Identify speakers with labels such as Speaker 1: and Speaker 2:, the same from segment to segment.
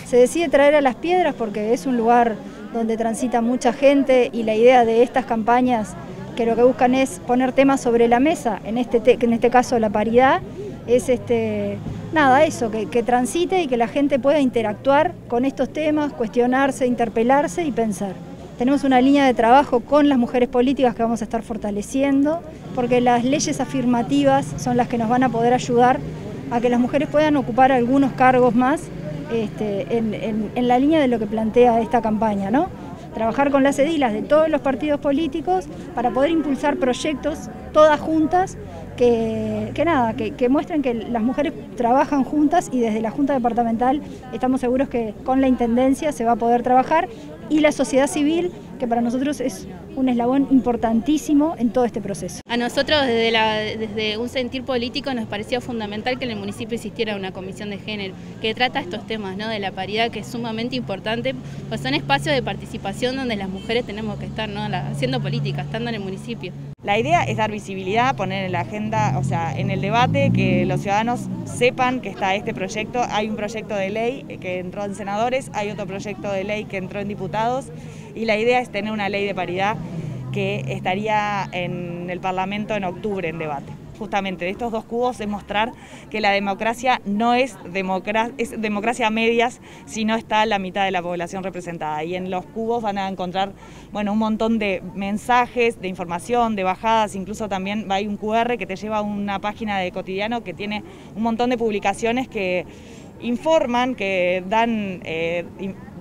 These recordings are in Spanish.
Speaker 1: Se decide traer a Las Piedras porque es un lugar donde transita mucha gente y la idea de estas campañas que lo que buscan es poner temas sobre la mesa, en este caso la paridad, es eso, que transite y que la gente pueda interactuar con estos temas, cuestionarse, interpelarse y pensar. Tenemos una línea de trabajo con las mujeres políticas que vamos a estar fortaleciendo, porque las leyes afirmativas son las que nos van a poder ayudar a que las mujeres puedan ocupar algunos cargos más en la línea de lo que plantea esta campaña, ¿no? Trabajar con las edilas de todos los partidos políticos para poder impulsar proyectos todas juntas que muestren que las mujeres trabajan juntas y desde la Junta Departamental estamos seguros que con la Intendencia se va a poder trabajar y la sociedad civil, que para nosotros es un eslabón importantísimo en todo este proceso.
Speaker 2: A nosotros desde un sentir político nos parecía fundamental que en el municipio existiera una comisión de género que trata estos temas, ¿no?, de la paridad, que es sumamente importante, pues son espacios de participación donde las mujeres tenemos que estar, ¿no?, haciendo política, estando en el municipio.
Speaker 3: La idea es dar visibilidad, poner en la agenda, o sea, en el debate, que los ciudadanos sepan que está este proyecto. Hay un proyecto de ley que entró en senadores, hay otro proyecto de ley que entró en diputados y la idea es tener una ley de paridad que estaría en el Parlamento en octubre en debate. Justamente de estos dos cubos es mostrar que la democracia no es democracia a medias, sino está la mitad de la población representada. Y en los cubos van a encontrar, bueno, un montón de mensajes, de información, de bajadas, incluso también hay un QR que te lleva a una página de Cotidiano que tiene un montón de publicaciones que informan, que dan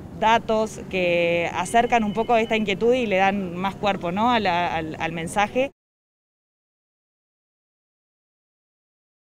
Speaker 3: datos, que acercan un poco esta inquietud y le dan más cuerpo, ¿no?, al mensaje.